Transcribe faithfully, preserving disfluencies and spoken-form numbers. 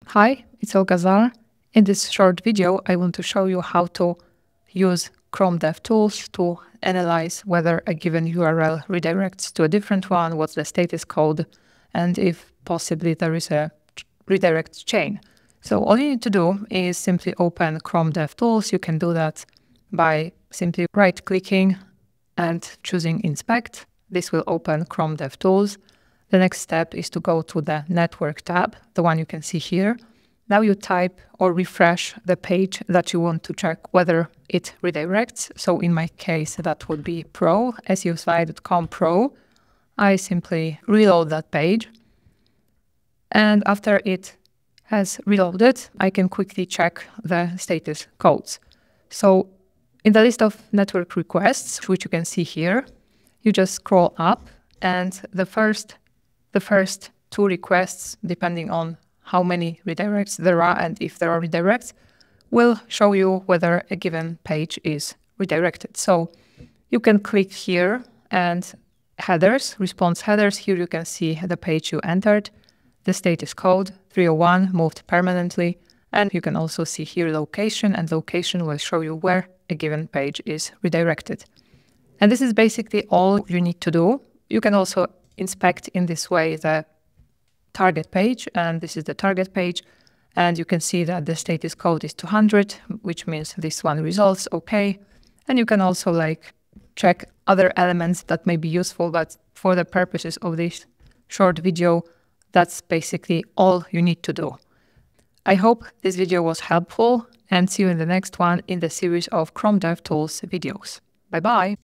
Hi, it's Olga Zarr. In this short video, I want to show you how to use Chrome DevTools to analyze whether a given U R L redirects to a different one, what's the status code, and if possibly there is a redirect chain. So all you need to do is simply open Chrome DevTools. You can do that by simply right-clicking and choosing Inspect. This will open Chrome DevTools. The next step is to go to the Network tab, the one you can see here. Now you type or refresh the page that you want to check whether it redirects. So in my case, that would be pro, S U S I dot com pro. I simply reload that page. And after it has reloaded, I can quickly check the status codes. So in the list of network requests, which you can see here, you just scroll up and the first The first two requests, depending on how many redirects there are and if there are redirects, will show you whether a given page is redirected. So you can click here and headers, response headers. Here you can see the page you entered, the status code, three oh one, moved permanently. And you can also see here location, and location will show you where a given page is redirected. And this is basically all you need to do. You can also inspect in this way the target page, and this is the target page, and you can see that the status code is two hundred, which means this one resolves okay. And you can also like check other elements that may be useful, but for the purposes of this short video, that's basically all you need to do. I hope this video was helpful, and see you in the next one in the series of Chrome DevTools videos. Bye bye!